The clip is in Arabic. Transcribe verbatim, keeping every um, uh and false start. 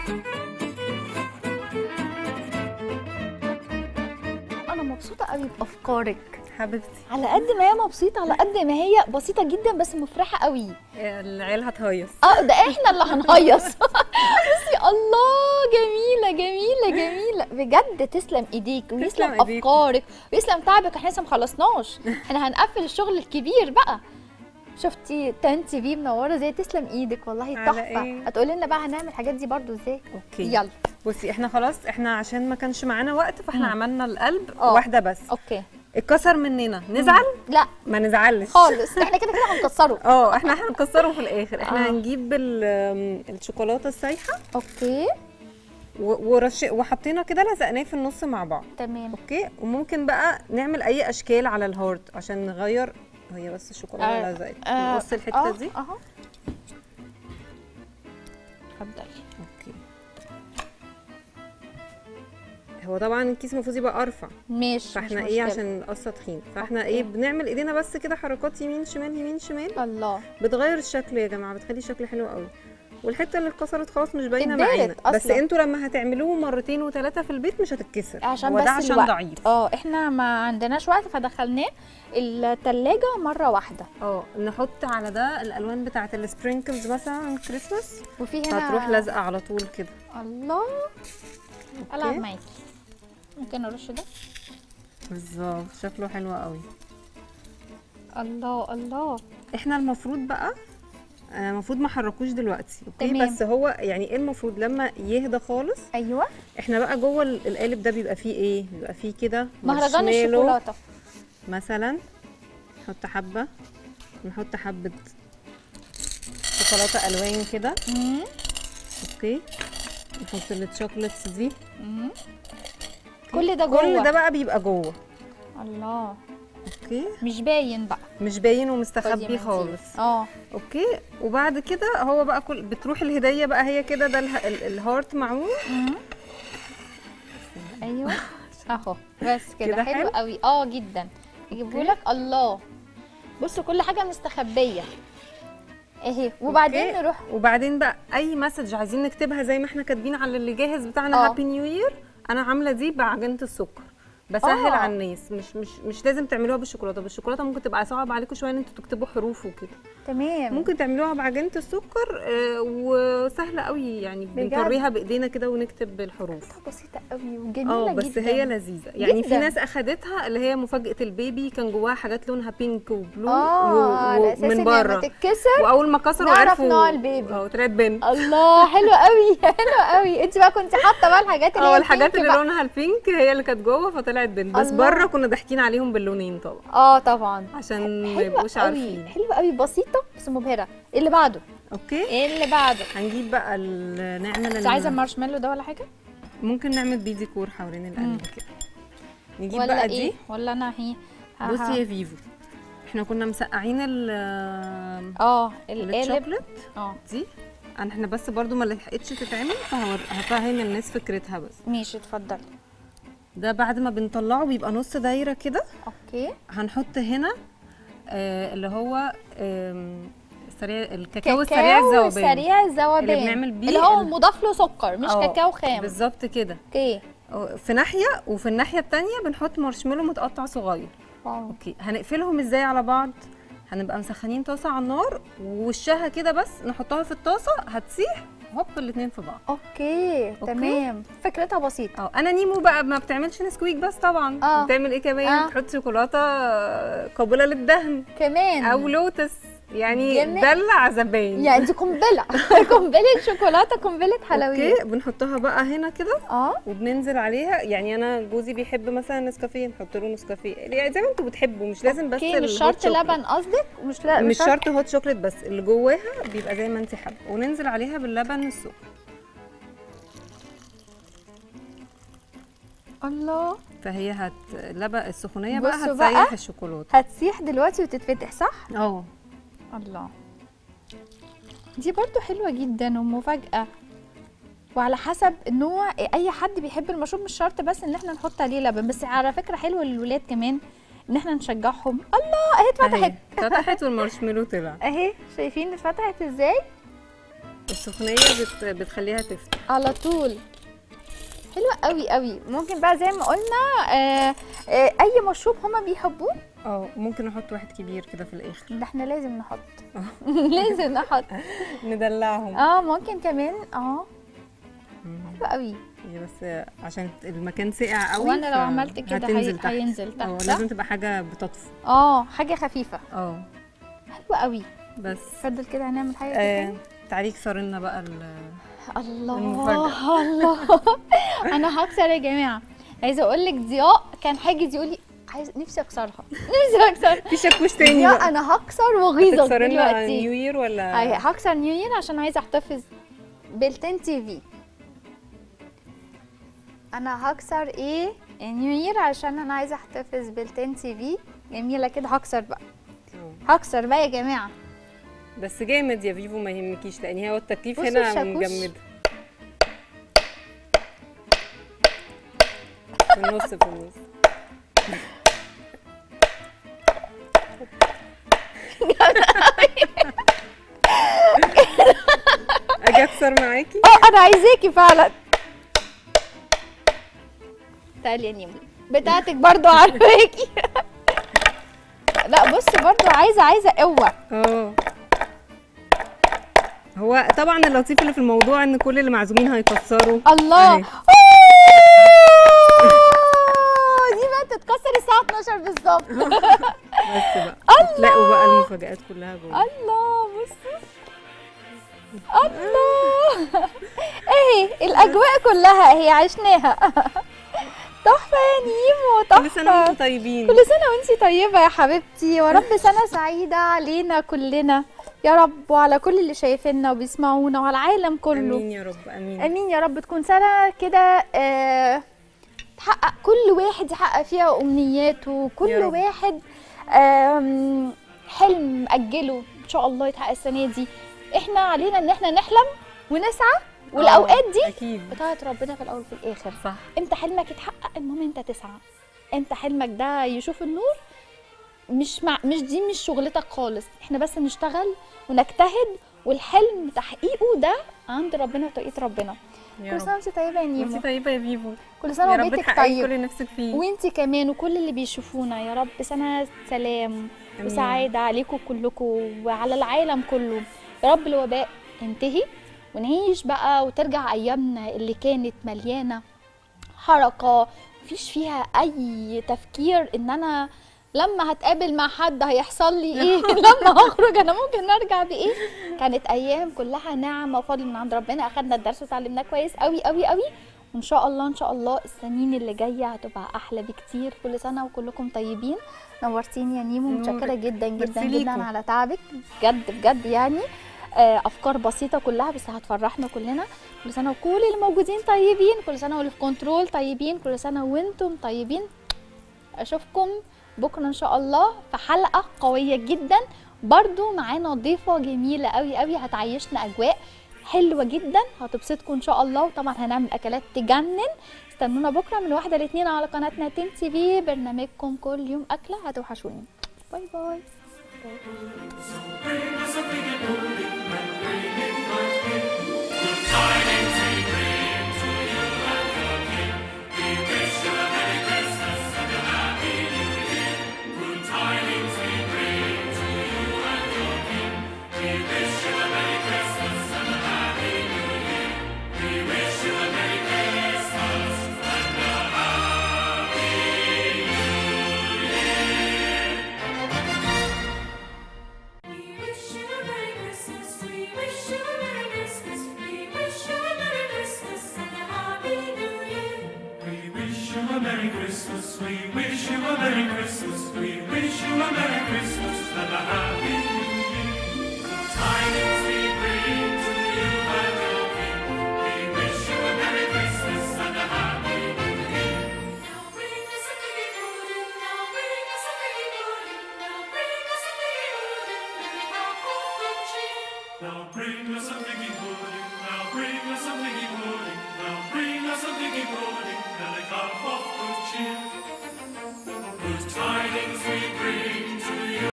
انا مبسوطه قوي بافكارك حبيبتي. على قد ما هي مبسوطه على قد ما هي بسيطه جدا بس مفرحه قوي. العيال هتهيص. اه ده احنا اللي هنهيص. بصي الله جميله جميله جميله بجد. تسلم ايديك ويسلم افكارك ويسلم تعبك. احنا لسه ما خلصناش، احنا هنقفل الشغل الكبير بقى. شفتي تانتي بيه منوره ازاي؟ تسلم ايدك والله تحفه. إيه؟ هتقولي لنا بقى هنعمل الحاجات دي برضو ازاي؟ اوكي يلا بصي احنا خلاص احنا عشان ما كانش معانا وقت فاحنا مم. عملنا القلب أوه. واحده بس. اوكي اتكسر مننا نزعل؟ مم. لا ما نزعلش خالص، احنا كده كده هنكسره. اه احنا هنكسره في الاخر. احنا آه. هنجيب الشوكولاته السايحه. اوكي ورش وحطينا كده لزقناه في النص مع بعض. تمام اوكي. وممكن بقى نعمل اي اشكال على الهارت عشان نغير. هي بس الشوكولاته آه. لزقت. آه. نقص الحته آه. دي اهو. اتفضلي. اوكي. هو طبعا الكيس المفروض يبقى ارفع ماشي. فاحنا ايه عشان نقص تخين فاحنا أوكي. ايه بنعمل ايدينا بس كده حركات يمين شمال يمين شمال. الله بتغير الشكل يا جماعه، بتخلي الشكل حلو قوي. والحته اللي اتكسرت خلاص مش باينه معانا، بس انتوا لما هتعملوه مرتين وثلاثه في البيت مش هتتكسر عشان هو بس ده عشان الوقت. ضعيف. اه احنا ما عندناش وقت فدخلناه الثلاجه مره واحده. اه نحط على ده الالوان بتاعه السبرينكلز مثلا كريسماس وفي هنا هتروح لازقه على طول كده. الله العب معاكي. ممكن ارش ده؟ بالظبط شكله حلو قوي. الله الله. احنا المفروض بقى المفروض ما حركوش دلوقتي اوكي تمام. بس هو يعني ايه المفروض لما يهدى خالص. ايوه احنا بقى جوه القالب ده بيبقى فيه ايه؟ بيبقى فيه كده مهرجان الشوكولاته مثلا. نحط حبه نحط حبه شوكولاته الوان كده. اوكي. نحط الشوكولاتس دي. امم كل ده جوه. كل ده بقى بيبقى جوه. الله. اوكي. مش باين بقى. مش باين ومستخبي خالص. اه اوكي. وبعد كده هو بقى كل بتروح الهديه بقى هي كده ده اله... الهارت معمول. ايوه اهو بس كده حلو قوي. اه جدا. يجيبهولك. الله بصوا كل حاجه مستخبيه اهي. وبعدين أوكي. نروح وبعدين بقى اي مسج عايزين نكتبها زي ما احنا كاتبين على اللي جاهز بتاعنا هابي نيو يير. انا عامله دي بعجينه السكر بسهل آه. على الناس. مش مش مش لازم تعملوها بالشوكولاته. بالشوكولاته ممكن تبقى صعب عليكم شويه ان انتوا تكتبوا حروف وكده. تمام. ممكن تعملوها بعجينه السكر آه وسهله قوي يعني بنطريها بايدينا كده ونكتب بالحروف. بسيطه قوي وجميله اه بس جدا. هي لذيذه يعني جداً. في ناس اخدتها اللي هي مفاجاه البيبي كان جواها حاجات لونها بينك وبلو آه و... ومن بره تتكسر واول ما كسروا عرفوا نوع البيبي. اه طلعت بنت. الله حلو قوي حلو قوي. انت بقى كنت حاطه بقى الحاجات اللي اه الحاجات اللي لونها البينك هي اللي كانت جوه فطلعت بنت. بس بره كنا ضاحكين عليهم باللونين طبعا. اه طبعا عشان ما يبقوش عارفين. حلوه قوي بسيطه بس مبهره. اللي بعده اوكي. ايه اللي بعده؟ هنجيب بقى نعمل انت عايزه المارشميلو ده ولا حاجه؟ ممكن نعمل بيه ديكور حوالين القلب كده. نجيب ولا بقى إيه؟ دي ولا انا هي بصي يا فيفو احنا كنا مسقعين ال اه القالب الشوكليت اه دي. احنا بس برضو ما لحقتش تتعمل فهفهم الناس فكرتها بس. ماشي اتفضلي. ده بعد ما بنطلعه بيبقى نص دايره كده. اوكي. هنحط هنا آه اللي هو آه سريع الكاكاو السريع الذوبان. سريع الذوبان اللي بنعمل بيه اللي هو مضاف له سكر مش كاكاو خام. بالظبط كده. اوكي. في ناحيه وفي الناحيه الثانيه بنحط مارشميلو متقطع صغير. واو. اوكي. هنقفلهم ازاي على بعض؟ هنبقى مسخنين طاسه على النار ووشها كده بس نحطها في الطاسه هتسيح هوب الاثنين في بعض. أوكي. اوكي تمام. فكرتها بسيطه. اه انا نيمو بقى ما بتعملش نسكويك بس طبعا. آه. بتعمل ايه كمان؟ آه. بتحط شوكولاته قابله للدهن كمان او لوتس يعني دلع زباين. يعني دي قنبله قنبله شوكولاته قنبله حلويات. اوكي. بنحطها بقى هنا كده اه وبننزل عليها. يعني انا جوزي بيحب مثلا نسكافيه نحط له نسكافيه يعني زي ما انتوا بتحبوا. مش لازم بس اوكي. مش شرط لبن قصدك؟ مش لا مش شرط هوت شوكليت بس اللي جواها بيبقى زي ما انت حابه. وننزل عليها باللبن السخن. الله. فهي هت لبن السخونيه بقى هتسيح الشوكولاته. هتسيح دلوقتي وتتفتح صح؟ اه الله. دي برضو حلوه جدا ومفاجاه. وعلى حسب نوع اي حد بيحب المشروب مش شرط بس ان احنا نحط عليه لبن. بس على فكره حلوه للولاد كمان ان احنا نشجعهم. الله اهي اتفتحت. اتفتحت والمارشميلو طلع اهي شايفين اتفتحت ازاي؟ السخنيه بت... بتخليها تفتح على طول. حلوه قوي قوي. ممكن بقى زي ما قلنا آه آه اي مشروب هما بيحبوه. اه ممكن نحط واحد كبير كده في الاخر. ده احنا لازم نحط لازم نحط ندلعهم. اه ممكن كمان اه حلوه قوي. هي بس عشان المكان ساقع قوي، وانا لو عملت كده هتنزل تحت. هينزل تحت. اه لازم تبقى حاجه بتطفو. اه حاجه خفيفه. اه حلوه قوي. بس فضل كده هنعمل حاجه آه كده. تعالي كسري لنا بقى ال الله المفاجأة. الله انا هكسر يا جماعه. عايزه اقول لك ضياء كان حاجز يقول لي عايز نفسي اكسرها نفسي اكسر. في شاكوش تاني ضياء بقى. انا هكسر وغيظك تكسري لنا دلوقتي. نيو يير ولا أي هكسر نيو يير عشان عايزه احتفظ بالتين تي في. انا هكسر ايه نيو يير عشان انا عايزه احتفظ بالتين تي في. جميله كده. هكسر بقى هكسر بقى يا جماعه. بس جامد يا فيفو، ما يهمكيش لان هو التكييف بصوا هنا الشاكوش. مجمد في النص في النص. اجي اكسر معاكي؟ اه انا عايزاكي فعلا. تعالي يا نيمو بتاعتك برضو عارفاكي. لا بصي برضو عايزه عايزه قوه. اه هو طبعا اللطيف اللي في الموضوع ان كل اللي معزومين هيكسروا. الله. دي بقى تتكسر الساعه اتناشر بالظبط. بس بقى تلاقوا بقى المفاجآت كلها جوه. الله بصي. الله اهي الاجواء كلها اهي عشناها. تحفه يا نيمو تحفه. كل سنه وانتم طيبين. كل سنه وانتي طيبه يا حبيبتي، ورب سنه سعيده علينا كلنا يا رب، وعلى كل اللي شايفيننا وبيسمعونا وعلى العالم كله. امين يا رب. امين امين يا رب. تكون سنه كده آه تحقق كل واحد يحقق فيها امنياته، كل واحد آم، حلم اجله ان شاء الله يتحقق السنه دي. احنا علينا ان احنا نحلم ونسعى، والاوقات دي اكيد بتاعت ربنا في الاول وفي الاخر. صح. امتى حلمك يتحقق؟ المهم انت تسعى. امتى حلمك ده يشوف النور؟ مش مع مش دي مش شغلتك خالص. احنا بس نشتغل ونجتهد، والحلم تحقيقه ده عند ربنا وتوقيت ربنا. كل سنه وانت طيبه يا نيمو. وانت طيبه يا فيفو. كل سنه وبيتك طيب. يا رب تحققي كل اللي نفسك فيه. وانت كمان وكل اللي بيشوفونا يا رب سنه سلام أمين. وسعاده عليكم كلكم وعلى العالم كله يا رب. الوباء ينتهي ونعيش بقى وترجع ايامنا اللي كانت مليانه حركه، مفيش فيها اي تفكير ان انا لما هتقابل مع حد هيحصل لي ايه، لما هخرج انا ممكن ارجع بايه. كانت ايام كلها نعمه وفضل من عند ربنا. اخدنا الدرس وتعلمناه كويس قوي قوي قوي، وان شاء الله ان شاء الله السنين اللي جايه هتبقى احلى بكتير. كل سنه وكلكم طيبين. نورتيني يا نيمو، متشكره جدا جدا جدا على تعبك بجد بجد. يعني افكار بسيطه كلها بس هتفرحنا كلنا. كل سنه وكل اللي موجودين طيبين، كل سنه واللي في كنترول طيبين، كل سنه وانتم طيبين. اشوفكم بكره ان شاء الله في حلقه قويه جدا برضو معانا ضيفه جميله قوي قوي هتعيشنا اجواء حلوه جدا هتبسطكم ان شاء الله. وطبعا هنعمل اكلات تجنن. استنونا بكره من واحدة لاتنين على قناتنا تين تي في، برنامجكم كل يوم اكله. هتوحشوني. باي باي. Merry Christmas, we wish you a Merry Christmas, we wish you a Merry Christmas and a Happy New Year. Tidings we bring to you and your king, we wish you a Merry Christmas and a Happy New Year. Now bring us a piggy pudding, now bring us a piggy pudding, now bring us a piggy pudding, and a cup of good cheer. Now bring us a piggy pudding, now bring us a piggy pudding, now bring us a piggy pudding, and a cup of good cheer. Good tidings we bring.